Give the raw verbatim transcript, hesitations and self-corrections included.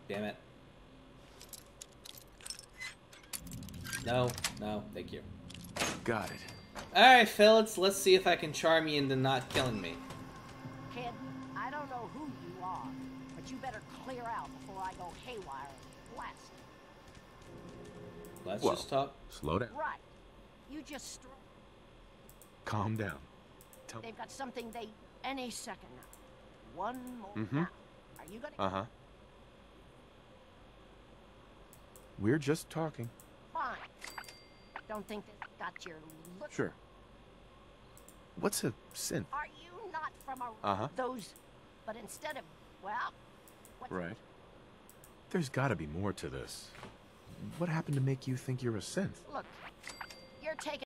Damn it. No, no, thank you. Got it. Alright, Phillips, let's see if I can charm you into not killing me. Kid, I don't know who you are, but you better clear out before I go haywire and blast you. Let's Whoa. just talk. Slow down. Right. You just str- Calm down. Tell They've got something they any second now. One more Mhm. now. Are you gonna Uh-huh. We're just talking. Fine. Don't think that got your look. Sure. What's a synth? Are you not from a Uh-huh. those but instead of well what Right. There's gotta be more to this. What happened to make you think you're a synth? look, you're taking